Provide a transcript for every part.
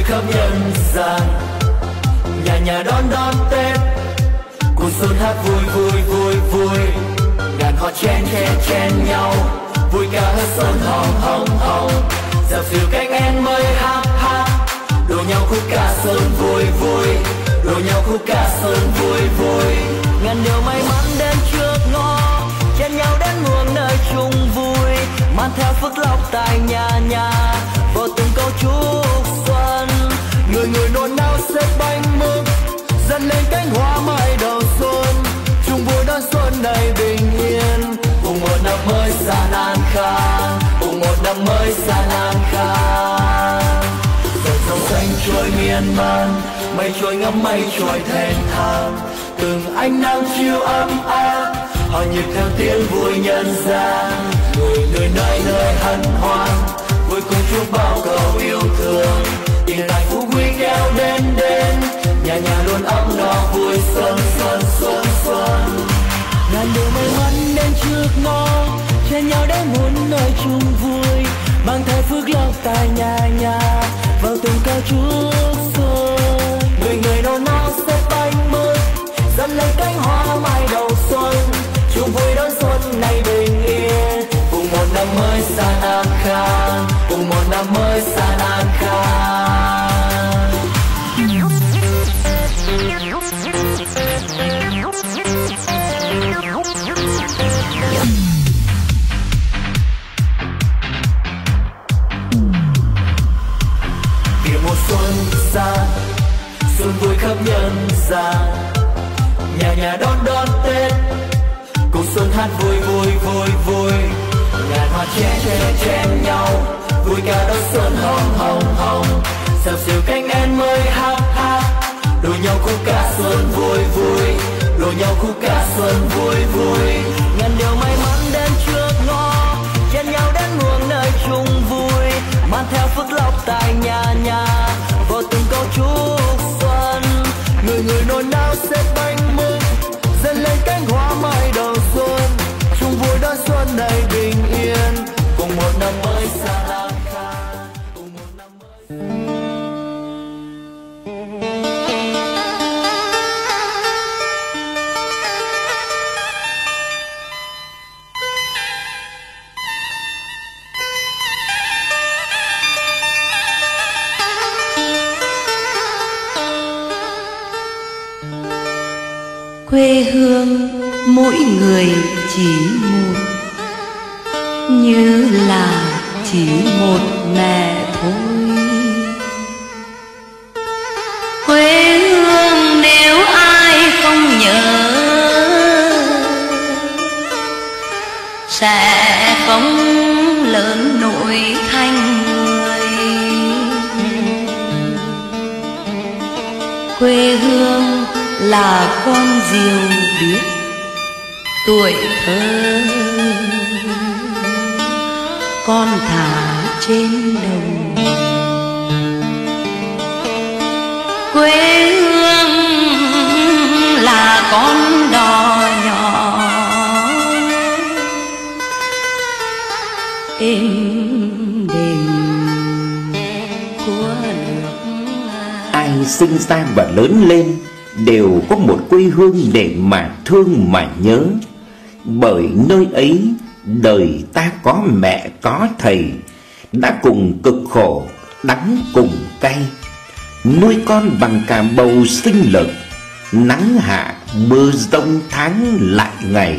khắp nhân gian, nhà nhà đón đón Tết, cùng xuân hát vui vui vui vui, ngàn họ chen chen chen nhau, vui cả hết xuân hồng hồng hồng, dạo dìu cánh én mới hát hát, đua nhau khúc ca xuân vui vui, đua nhau khúc ca xuân vui vui, ngàn điều may mắn đến trước ngõ, chen nhau đến muôn nơi chung vui, mang theo phước lộc tại nhà nhà, vô từng câu chúc xuân, người người nôn nao xếp bánh mừng, dâng lên cánh hoa mai đầu xuân, chung vui đón xuân đầy bình yên, cùng một năm mới gian an khang, cùng một năm mới gian an khang. Dòng sông xanh trôi miên man, mây trôi ngắm mây trôi thênh thang, từng ánh nắng chiều ấm áp, họ nhịp theo tiếng vui nhân gian, người người nơi nơi hân hoan, vui cùng chúc bao câu yêu thương, tình lại phú quý kéo đến đến, nhà nhà luôn ấm no vui xuân xuân xuân xuân. Ngàn điều may mắn đến trước ngõ, chen nhau đến muôn nơi chung vui, mang theo phước lộc tại nhà nhà, vào từng câu chúc xuân. Người người nôn nao xếp bánh mứt, dâng lên cánh hoa mai đầu xuân, chung vui đón xuân này bình yên, cùng một năm mới gian an khang, cùng một năm mới gian an khang. Kìa mùa xuân sang, xuân vui khắp nhân gian, nhà nhà đón đón Tết, cùng xuân hát vui vui vui vui, ngàn hoa chen chen chen nhau, vui cả đón xuân hồng hồng hồng, dạo dìu cánh én mới hát hát, đua nhau khúc ca xuân vui vui, đua nhau khúc ca xuân vui vui, ngàn điều may mắn đến trước ngõ, chen nhau đến muôn nơi chung vui, mang theo phước lộc tại nhà nhà, vô từng câu chúc xuân, người người nôn nao xếp bánh mừng, dâng lên cánh hoa mai đầu xuân, chung vui đón xuân đầy bình yên, cùng một năm mới gian an khang, cùng một năm mới. Quê hương mỗi người chỉ một, như là chỉ một mẹ thôi. Quê hương nếu ai không nhớ, sẽ không lớn nổi thành người. Quê hương là con diều biết tuổi thơ, con thả trên đồng. Quê hương là con đò nhỏ êm đềm của nước. Ai sinh ra và lớn lên đều có một quê hương để mà thương mà nhớ, bởi nơi ấy đời ta có mẹ có thầy, đã cùng cực khổ đắng cùng cay, nuôi con bằng cả bầu sinh lực, nắng hạ mưa giông tháng lại ngày.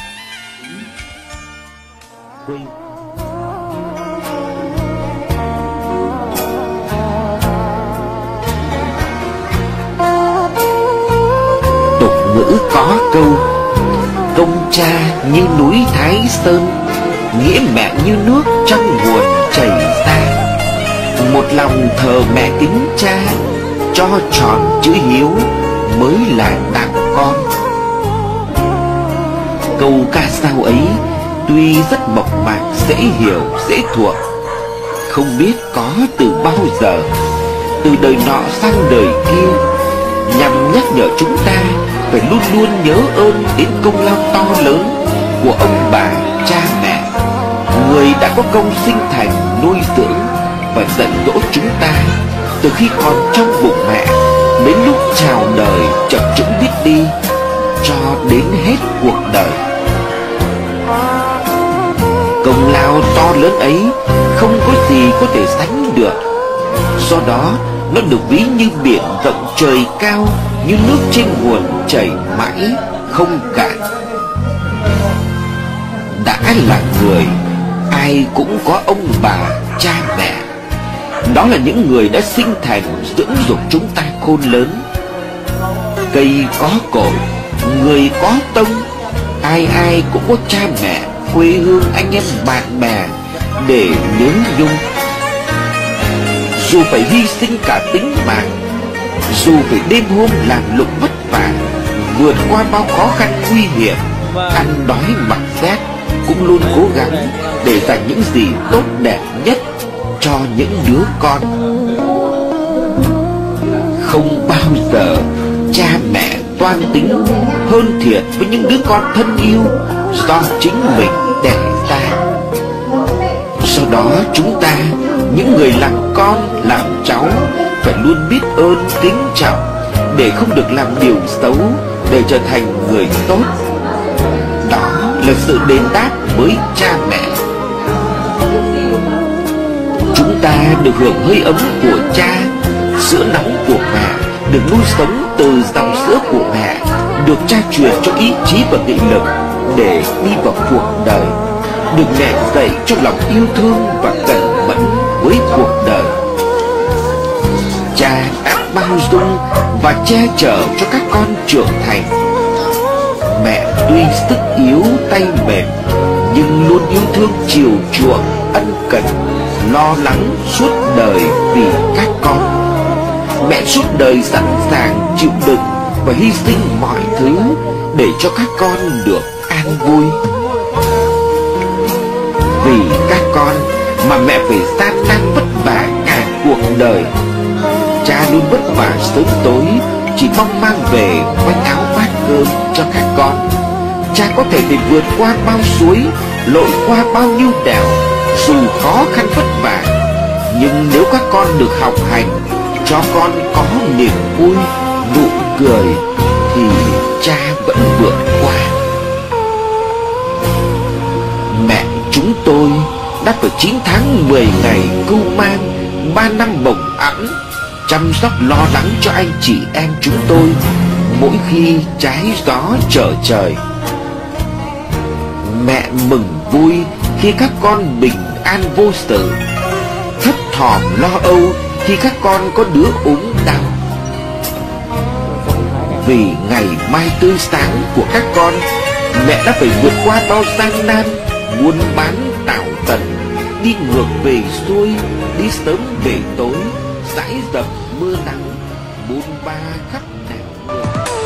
Tục ngữ có câu công cha như núi Thái Sơn, nghĩa mẹ như nước trong nguồn chảy ra. Một lòng thờ mẹ kính cha, cho tròn chữ hiếu mới là đạo con. Câu ca dao ấy tuy rất mộc mạc, dễ hiểu, dễ thuộc, không biết có từ bao giờ, từ đời nọ sang đời kia, nhằm nhắc nhở chúng ta phải luôn luôn nhớ ơn đến công lao to lớn của ông bà, cha mẹ, người đã có công sinh thành, nuôi dưỡng và dạy dỗ chúng ta từ từ khi còn trong bụng mẹ đến lúc chào đời chập chững biết đi, cho đến hết cuộc đời. Công lao to lớn ấy không có gì có thể sánh được. Do đó nó được ví như biển rộng trời cao, như nước trên nguồn chảy mãi không cạn. Đã là người, ai cũng có ông bà, cha mẹ. Đó là những người đã sinh thành dưỡng dục chúng ta khôn lớn. Cây có cội, người có tông, ai ai cũng có cha mẹ, quê hương, anh em bạn bè để nhớ nhung. Dù phải hy sinh cả tính mạng, dù phải đêm hôm làm lụng vất vả, vượt qua bao khó khăn nguy hiểm, ăn đói mặc rét, cũng luôn cố gắng để dành những gì tốt đẹp nhất cho những đứa con. Không bao giờ cha mẹ toan tính hơn thiệt với những đứa con thân yêu do chính mình đẻ ra. Sau đó chúng ta, những người làm con, làm cháu, phải luôn biết ơn, kính trọng để không được làm điều xấu, để trở thành người tốt. Đó là sự đền đáp với cha mẹ. Chúng ta được hưởng hơi ấm của cha, sữa nóng của mẹ, được nuôi sống từ dòng sữa của mẹ, được cha truyền cho ý chí và nghị lực để đi vào cuộc đời, được mẹ dạy cho lòng yêu thương và cẩn mẫn với cuộc đời. Cha đã bao dung và che chở cho các con trưởng thành. Mẹ tuy sức yếu tay mềm, nhưng luôn yêu thương chiều chuộng, ân cần, lo lắng suốt đời vì các con. Mẹ suốt đời sẵn sàng chịu đựng và hy sinh mọi thứ để cho các con được an vui. Vì các con mà mẹ phải gian nan vất vả cả cuộc đời. Cha luôn vất vả sớm tối, chỉ mong mang về quanh áo bát cơm cho các con. Cha có thể phải vượt qua bao suối, lội qua bao nhiêu đèo, dù khó khăn vất vả, nhưng nếu các con được học hành, cho con có niềm vui, nụ cười, thì cha vẫn vượt qua. Mẹ chúng tôi đã phải 9 tháng 10 ngày cưu mang, 3 năm bồng ẵm, chăm sóc lo lắng cho anh chị em chúng tôi mỗi khi trái gió trở trời. Mẹ mừng vui khi các con bình an vô sự, thấp thỏm lo âu khi các con có đứa ốm đau. Vì ngày mai tươi sáng của các con, mẹ đã phải vượt qua bao gian nan, buôn bán tảo tần, đi ngược về xuôi, đi sớm về tối, dãi dầm mưa nắng, bôn ba khắp nẻo đường.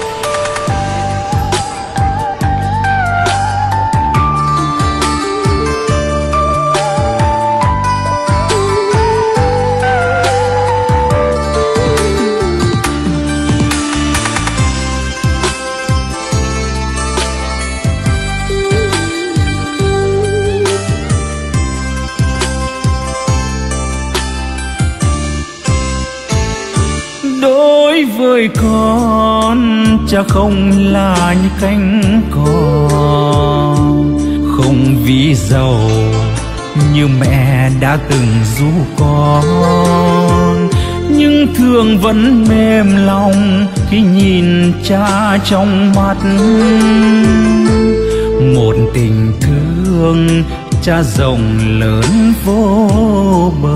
Đối với con, cha không là như cánh cò, không vì giàu như mẹ đã từng ru con, nhưng thương vẫn mềm lòng khi nhìn cha trong mắt. Một tình thương cha rộng lớn vô bờ.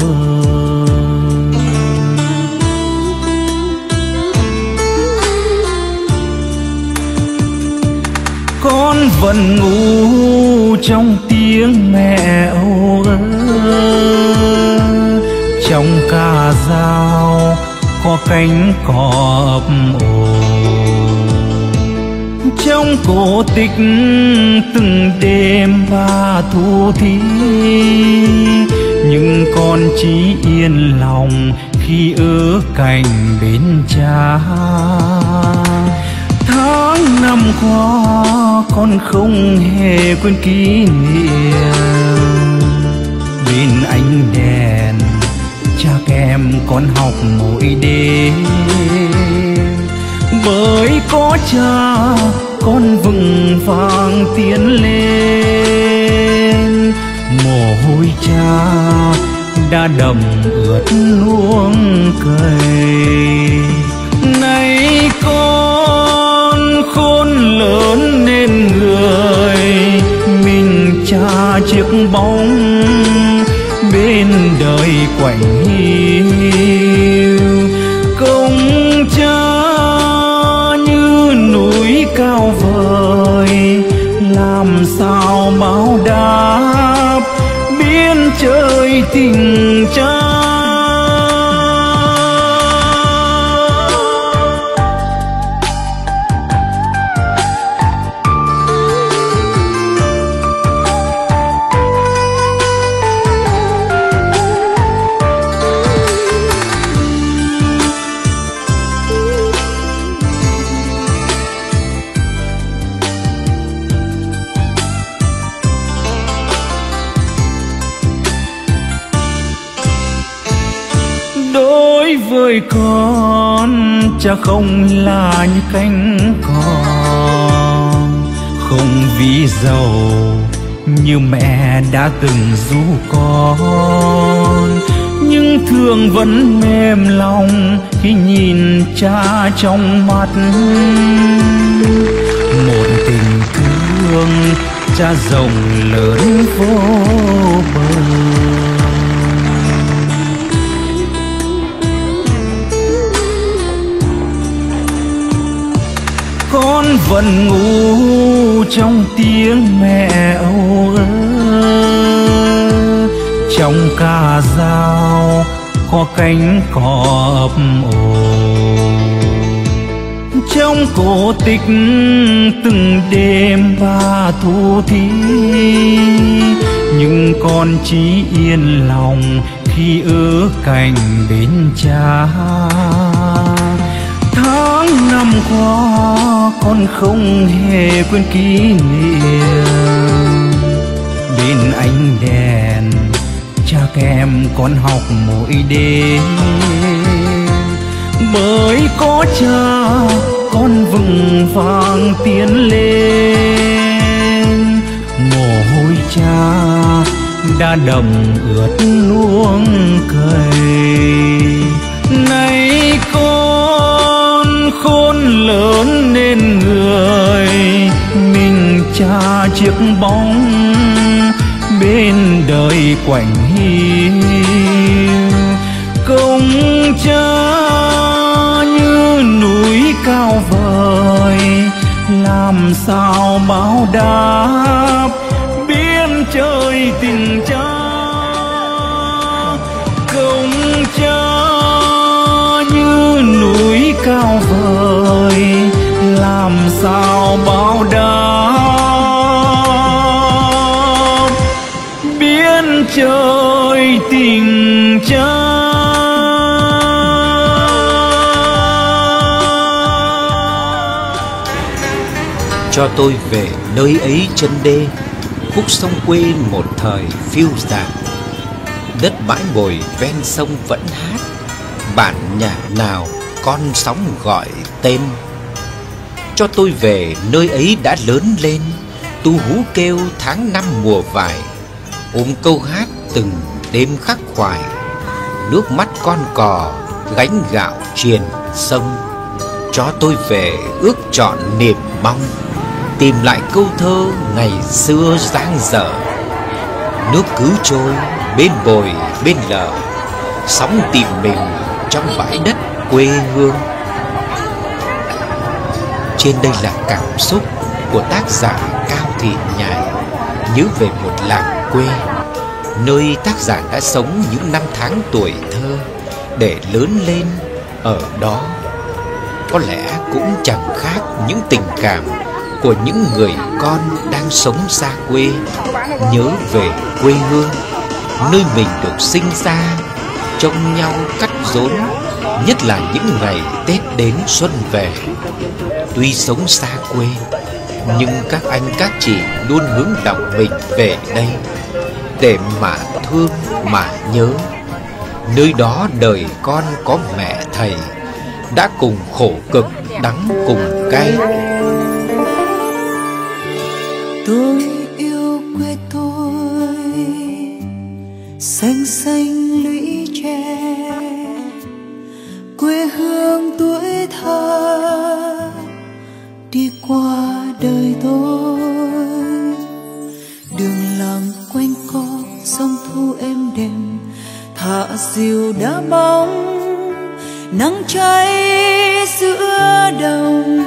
Con vẫn ngủ trong tiếng mẹ âu ơ, trong ca dao có cánh cò ấp ổ, trong cổ tích từng đêm ba thu thi. Nhưng con chỉ yên lòng khi ở cạnh bên cha. Tháng năm qua con không hề quên kỷ niệm, bên ánh đèn cha kèm con học mỗi có cha con vững vàng tiến lên. Mồ hôi cha đã đầm ướt luống cày. Này con khôn lớn nên người, mình cha chiếc bóng bên đời quạnh hiu. Công cha như núi cao vời, làm sao báo đáp biên trời tình cha. Đối với con, cha không là như cánh cò, không vì giàu như mẹ đã từng ru con, nhưng thương vẫn mềm lòng khi nhìn cha trong mắt. Một tình thương cha rộng lớn vô bờ. Con vẫn ngủ trong tiếng mẹ âu ơ, trong ca dao có cánh cò ấp ổ, trong cổ tích từng đêm ba thu thí. Nhưng con chỉ yên lòng khi ở cạnh bên cha. Tháng năm qua con không hề quên kỷ niệm, bên ánh đèn cha kèm con học mỗi đêm. Bởi có cha con vững vàng tiến lên, mồ hôi cha đã đầm ướt luống cày. Này con khôn lớn nên người, mình cha chiếc bóng bên đời quạnh hiu. Công cha như núi cao vời, làm sao báo đáp biên trời tình cha. Công cha như núi cao vời, làm sao báo đáp biên trời tình cha. Cho tôi về nơi ấy chân đê, khúc sông quê một thời phiêu dạt. Đất bãi bồi ven sông vẫn hát, bản nhạc nào con sóng gọi tên. Cho tôi về nơi ấy đã lớn lên, tu hú kêu tháng năm mùa vải, ôm câu hát từng đêm khắc khoải. Nước mắt con cò gánh gạo truyền sông. Cho tôi về ước trọn niềm mong, tìm lại câu thơ ngày xưa dang dở. Nước cứ trôi bên bồi bên lở, sóng tìm mình trong bãi đất quê hương. Trên đây là cảm xúc của tác giả Cao Thị Nhài, nhớ về một làng quê, nơi tác giả đã sống những năm tháng tuổi thơ để lớn lên ở đó. Có lẽ cũng chẳng khác những tình cảm của những người con đang sống xa quê, nhớ về quê hương, nơi mình được sinh ra, trông nhau cắt rốn, nhất là những ngày Tết đến xuân về. Tuy sống xa quê, nhưng các anh các chị luôn hướng lòng mình về đây để mà thương mà nhớ. Nơi đó đời con có mẹ thầy, đã cùng khổ cực đắng cùng cay. Tôi yêu quê tôi, xanh xanh lũy tre, quê hương tuổi thơ đi qua đời tôi. Đường làng quanh co sông thu êm đềm, thả diều đá bóng, nắng cháy giữa đồng.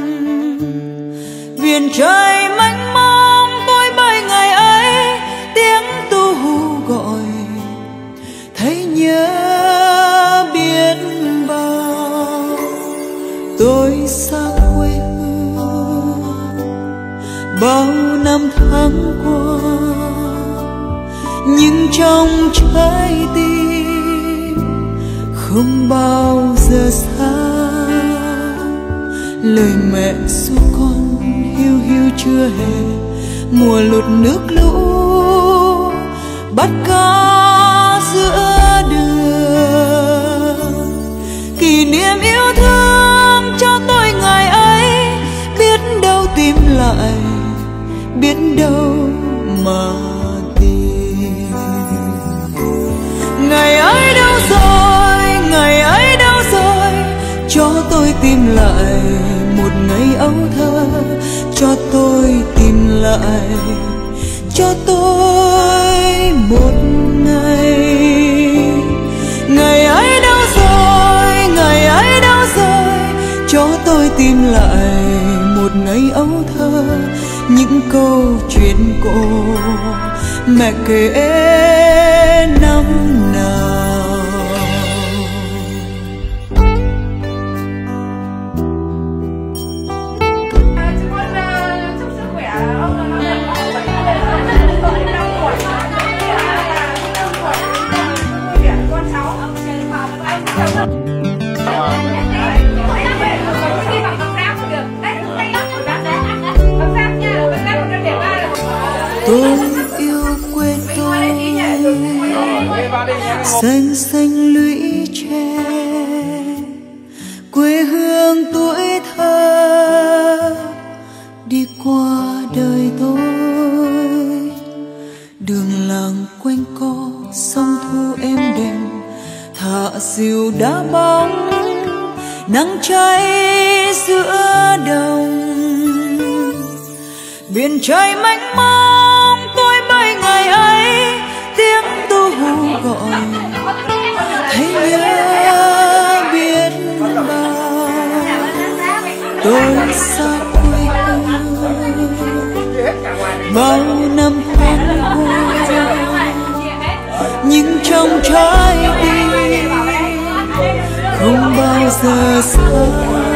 Biển trời mênh mông tôi bay ngày ấy, tiếng tu hú gọi thấy nhớ biết bao. Tôi xa quê hương bao năm tháng qua, nhưng trong trái tim không bao giờ xa. Lời mẹ ru con hiu hiu chưa hè, mùa lụt nước lũ bắt cá giữa đường. Kỷ niệm yêu thương cho tôi ngày ấy, biết đâu tìm lại, biết đâu mà tìm. Ngày ấy đâu rồi, ngày ấy đâu rồi, cho tôi tìm lại một ngày ấu thơ, cho tôi tìm lại, cho tôi một ngày. Ngày ấy đâu rồi, ngày ấy đâu rồi, cho tôi tìm lại một ngày ấu thơ, những câu chuyện cổ mẹ kể năm nào. Tôi yêu quê tôi, xanh xanh lũy tre, quê hương tuổi thơ đi qua đời tôi. Đường làng quanh co sông thu êm đềm, thả diều đá bóng, nắng cháy giữa đồng. Biển trời mênh mông tôi bay ngày ấy, tiếng tu hú gọi thấy nhớ biết bao. Tôi xa quê hương bao năm tháng qua, nhưng trong trái tim không bao giờ xa.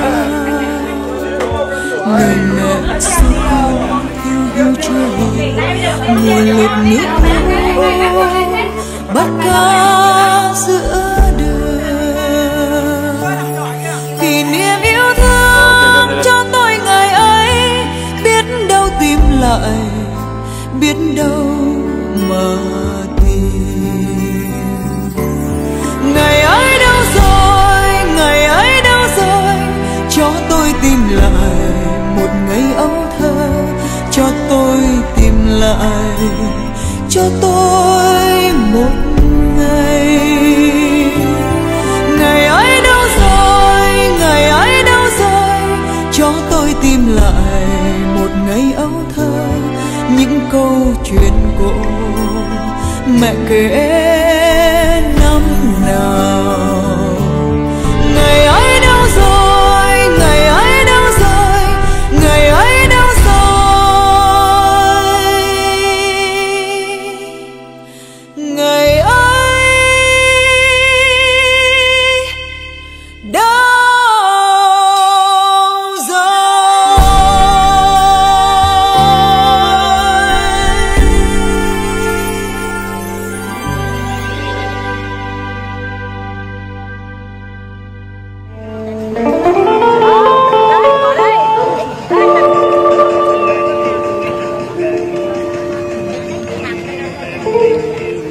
Lời mẹ ru con hiu hiu chưa hè, mùa lụt nước lũ bắt cá giữa đường. Kỷ niệm yêu thương cho tôi ngày ấy, biết đâu tìm lại, biết đâu mà tìm. Ngày ấy đâu rồi, ngày ấy đâu rồi, cho tôi tìm lại một ngày ấu thơ, cho tôi tìm lại, cho tôi một ngày. Ngày ấy đâu rồi, ngày ấy đâu rồi, cho tôi tìm lại một ngày ấu thơ, những câu chuyện cổ mẹ kể năm nào. Ngày ấy đâu rồi, ngày ấy đâu rồi, ngày ấy đâu rồi, ngày ấy đâu rồi.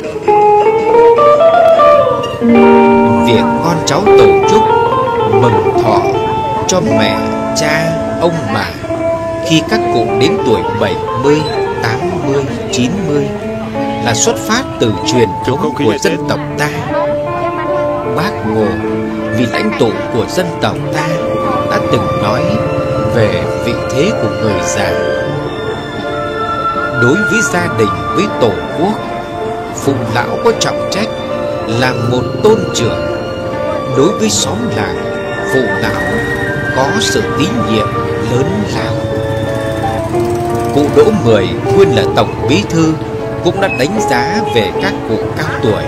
Việc con cháu tổ chức mừng cho mẹ, cha, ông bà khi các cụ đến tuổi 70, 80, 90 là xuất phát từ truyền thống của dân tộc ta. Bác Hồ, vị lãnh tụ của dân tộc ta, đã từng nói về vị thế của người già. Đối với gia đình, với tổ quốc, phụ lão có trọng trách là một tôn trưởng. Đối với xóm làng, phụ lão có sự tín nhiệm lớn lao. Cụ Đỗ Mười, nguyên là tổng bí thư, cũng đã đánh giá về các cụ cao tuổi.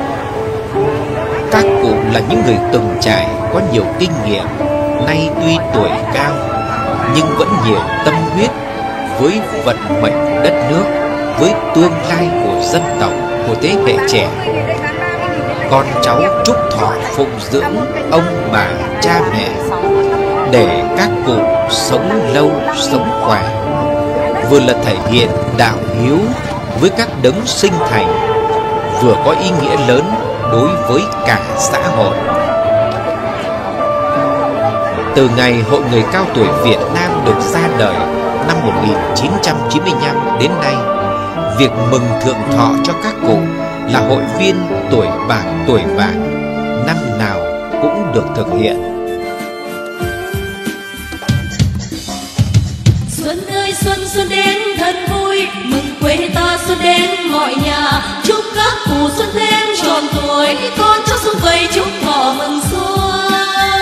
Các cụ là những người từng trải, có nhiều kinh nghiệm, nay tuy tuổi cao nhưng vẫn nhiều tâm huyết với vận mệnh đất nước, với tương lai của dân tộc, của thế hệ trẻ. Con cháu chúc thọ phụng dưỡng ông bà cha mẹ để các cụ sống lâu sống khỏe, vừa là thể hiện đạo hiếu với các đấng sinh thành, vừa có ý nghĩa lớn đối với cả xã hội. Từ ngày Hội Người Cao Tuổi Việt Nam được ra đời năm 1995 đến nay, việc mừng thượng thọ cho các cụ là hội viên tuổi bạc tuổi vàng năm nào cũng được thực hiện. Xuân ơi xuân xuân đến thật vui, mừng quê ta xuân đến mọi nhà. Chúc các cụ xuân thêm tròn tuổi, con cháu xung vầy chúc thọ mừng xuân.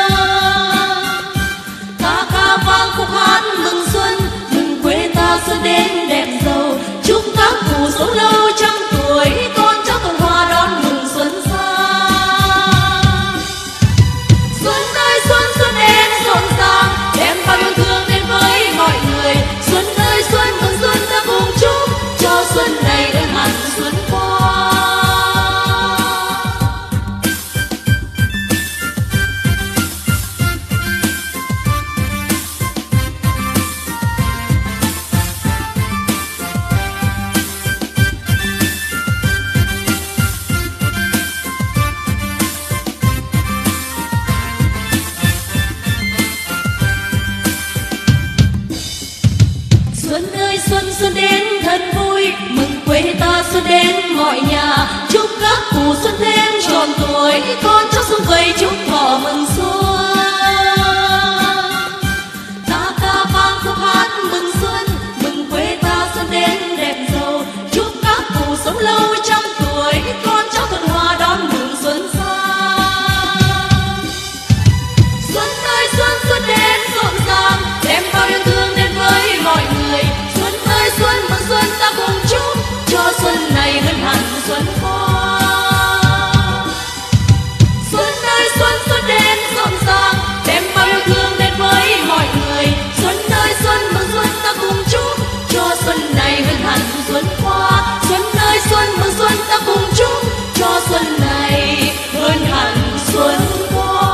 Ta ca vang khúc hát mừng xuân, mừng quê ta xuân đến đẹp giàu. Chúc các cụ sống lâu trăm tuổi, con cháu cùng hòa đón mừng xuân sang. Xuân ơi xuân xuân đến rộn ràng, đem bao yêu thương đến với mọi người. Xuân ơi xuân mừng xuân ta cùng chúc cho xuân này đến hẳn xuân qua. Xuân ơi xuân xuân đến thật vui, mừng quê ta xuân đến mọi nhà. Chúc các cụ xuân thêm tròn tuổi, con cháu xung vầy chúc thọ mừng xuân. Ta ca vang khúc hát mừng xuân, mừng quê ta xuân đến đẹp giàu. Chúc các cụ sống lâu trăm tuổi, con cháu thuận hòa đón mừng xuân sang. Xuân ơi xuân xuân đến rộn ràng, đem bao yêu thương đến với mọi người. Xuân ơi xuân mừng xuân ta cùng chúc cho xuân này hơn hẳn xuân qua. Xuân ơi xuân xuân đến rộn ràng, đem bao yêu thương đến với mọi người. Xuân ơi xuân mừng xuân ta cùng chúc cho xuân này hơn hẳn xuân qua. Xuân ơi xuân mừng xuân ta cùng chúc cho xuân này hơn hẳn xuân qua.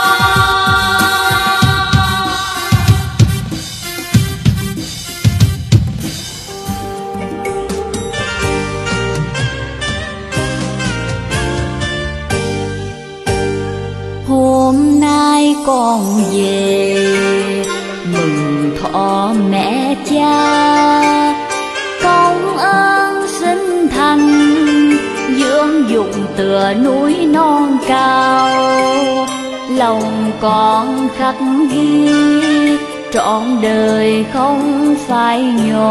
Hôm nay con về mừng thọ mẹ cha, công ơn sinh thành dưỡng dục tựa núi non cao. Lòng con khắc ghi trọn đời không phai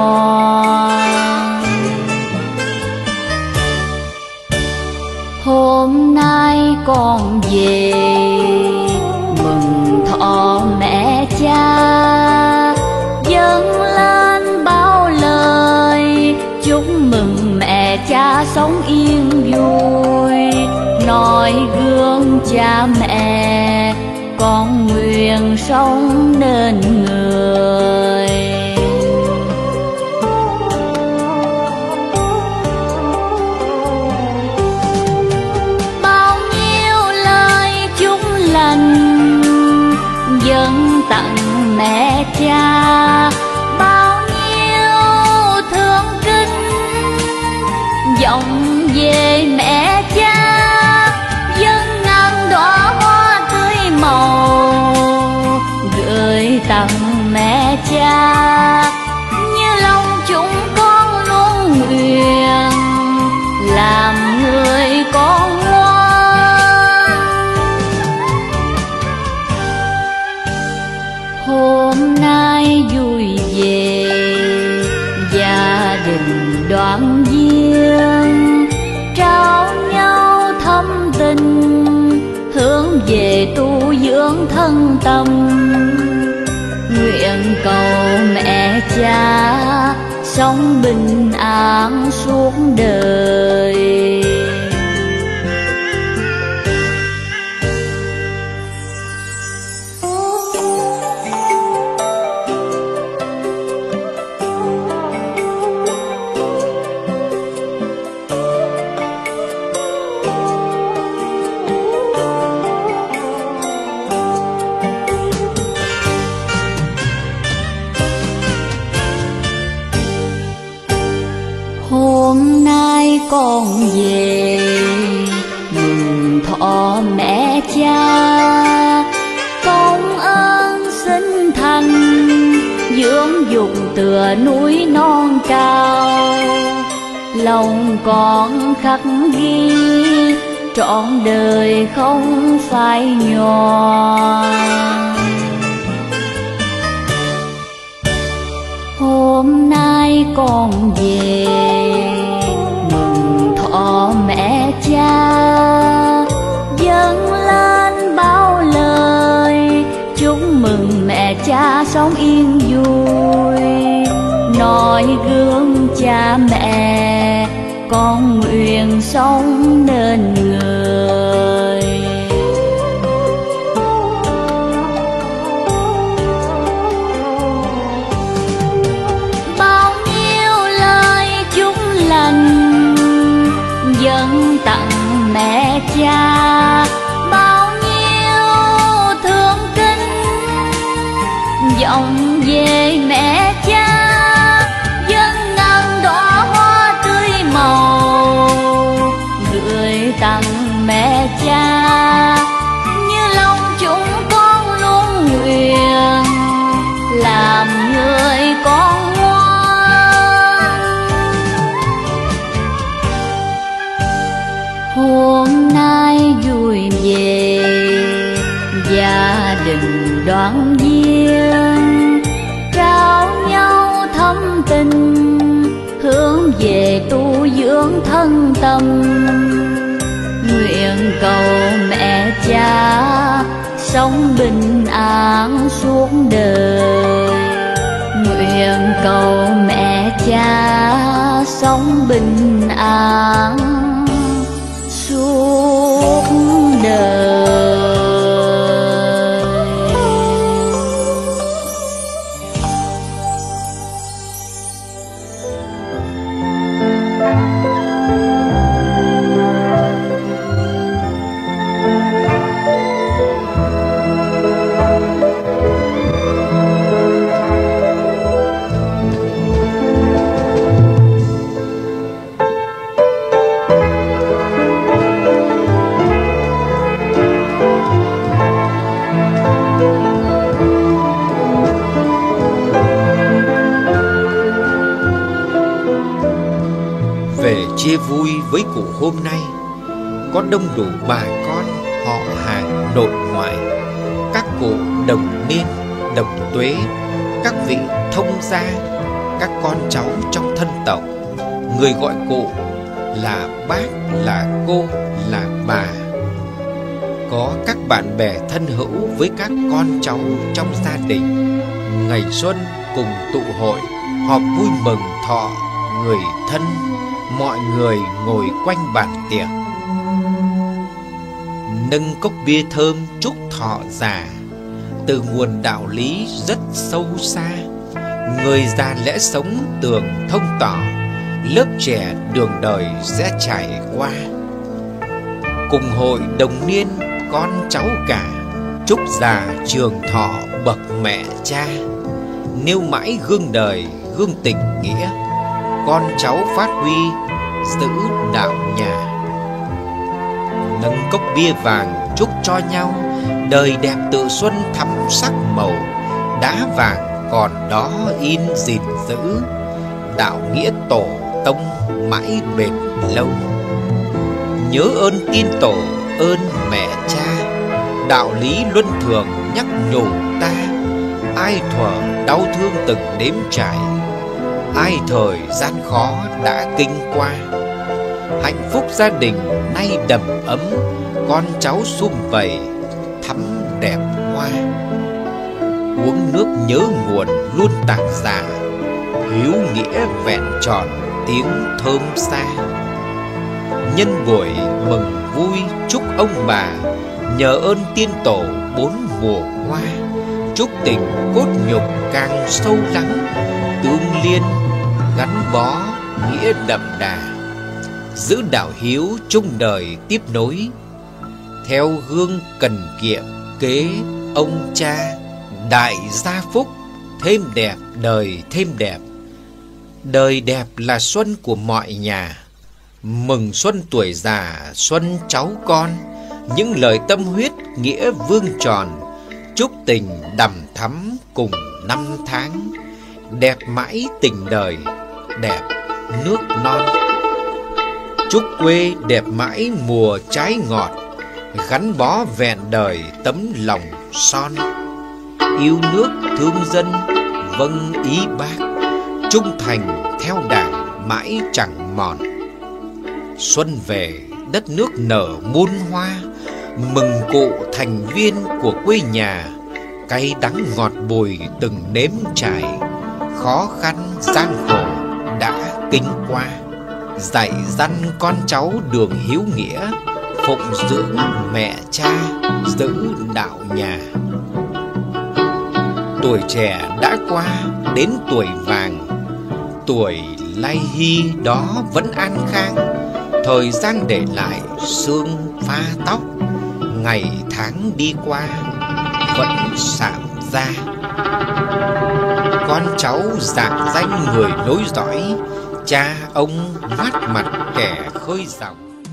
nhòa. Hôm nay con về mừng thọ mẹ cha, dâng lên bao lời chúc mừng mẹ cha sống yên vui. Noi gương cha mẹ con nguyện sống nên người. Dâng tặng mẹ cha bao nhiêu thương kính, vọng về mẹ cha dâng ngàn đóa hoa tươi màu, cha, như lòng chúng con luôn nguyện làm người con ngoan. Hôm nay vui về gia đình đoàn viên, trao nhau thâm tình hướng về tu dưỡng thân tâm. Nguyện cầu mẹ cha sống bình an suốt đời. Hôm nay con về mừng thọ mẹ cha, công ơn sinh thành dưỡng dục tựa núi non cao. Lòng con khắc ghi trọn đời không phai nhòa. Hôm nay con về mừng thọ mẹ cha, dâng lên bao lời chúc mừng mẹ cha sống yên vui. Noi gương cha mẹ con nguyện sống nên người. Dâng tặng mẹ cha bao nhiêu thương kính, vọng về mẹ cha dâng ngàn đóa hoa tươi màu, gửi tặng mẹ cha như lòng chúng con luôn nguyện làm người con ngoan. Hôm nay vui về gia đình đoàn viên, trao nhau thâm tình hướng về tu dưỡng thân tâm. Nguyện cầu mẹ cha sống bình an suốt đời. Nguyện cầu mẹ cha sống bình an suốt đời. Chia vui với cụ hôm nay có đông đủ bà con họ hàng nội ngoại, các cụ đồng niên đồng tuế, các vị thông gia, các con cháu trong thân tộc. Người gọi cụ là bác, là cô, là bà. Có các bạn bè thân hữu với các con cháu trong gia đình. Ngày xuân cùng tụ hội họp vui mừng thọ người thân. Mọi người ngồi quanh bàn tiệc, nâng cốc bia thơm chúc thọ già. Từ nguồn đạo lý rất sâu xa, người già lẽ sống tường thông tỏ, lớp trẻ đường đời sẽ trải qua. Cùng hội đồng niên con cháu cả, chúc già trường thọ bậc mẹ cha. Nêu mãi gương đời gương tình nghĩa, con cháu phát huy giữ đạo nhà. Nâng cốc bia vàng chúc cho nhau đời đẹp tự xuân thắm sắc màu. Đá vàng còn đó in gìn giữ, đạo nghĩa tổ tông mãi bền lâu. Nhớ ơn tiên tổ, ơn mẹ cha, đạo lý luân thường nhắc nhủ ta. Ai thuở đau thương từng nếm trải, ai thời gian khó đã kinh qua. Hạnh phúc gia đình nay đầm ấm, con cháu sum vầy thắm đẹp hoa. Uống nước nhớ nguồn luôn tạc giả, hiếu nghĩa vẹn tròn tiếng thơm xa. Nhân buổi mừng vui chúc ông bà, nhờ ơn tiên tổ bốn mùa hoa. Chúc tình cốt nhục càng sâu lắng, tương liên gắn bó nghĩa đậm đà. Giữ đạo hiếu chung đời tiếp nối, theo gương cần kiệm kế ông cha. Đại gia phúc thêm đẹp, đời thêm đẹp. Đời đẹp là xuân của mọi nhà, mừng xuân tuổi già, xuân cháu con. Những lời tâm huyết nghĩa vương tròn, chúc tình đằm thắm cùng năm tháng. Đẹp mãi tình đời, đẹp nước non. Chúc quê đẹp mãi mùa trái ngọt, gắn bó vẹn đời tấm lòng son. Yêu nước thương dân vâng ý bác, trung thành theo đảng mãi chẳng mòn. Xuân về đất nước nở muôn hoa, mừng cụ thành viên của quê nhà. Cay đắng ngọt bùi từng nếm trải, khó khăn gian khổ đã kinh qua. Dạy dăn con cháu đường hiếu nghĩa, phụng dưỡng mẹ cha giữ đạo nhà. Tuổi trẻ đã qua đến tuổi vàng, tuổi lay hy đó vẫn an khang. Thời gian để lại sương pha tóc, ngày tháng đi qua vẫn sạm da. Con cháu rạng danh người nối dõi, cha ông mát mặt kẻ khơi dòng.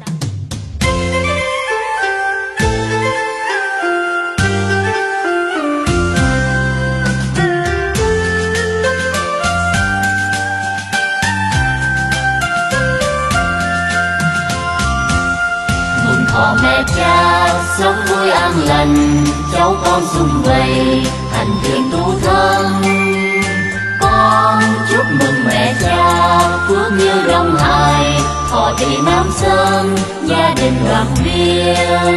Mừng thọ mẹ cha sống vui an lành, cháu con sum vầy thành thiện tu thân. Con chúc mừng mẹ cha phước như Đông Hải, thọ trì Nam Sơn gia đình đoàn viên.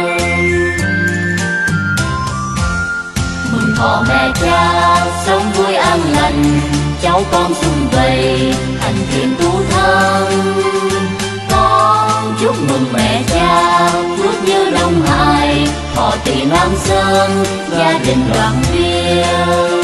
Mừng thọ mẹ cha sống vui an lành, cháu con sum vầy thành thiện tu thân. Con chúc mừng mẹ cha phước như Đông Hải, thọ trì Nam Sơn gia đình đoàn viên.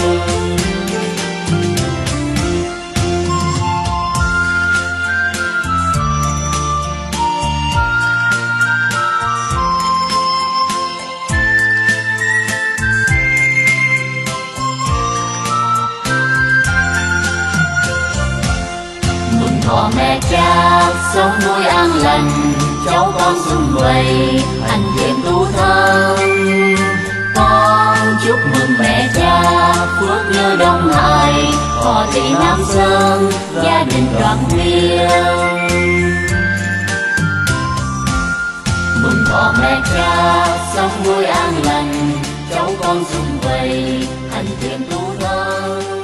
Thọ mẹ cha sống vui an lành, cháu con sum vầy thành thiện tu thân. Con chúc mừng mẹ cha phước như Đông Hải, thọ trì Nam Sơn gia đình đoàn viên. Mừng thọ mẹ cha sống vui an lành, cháu con sum vầy thành thiện tu thân.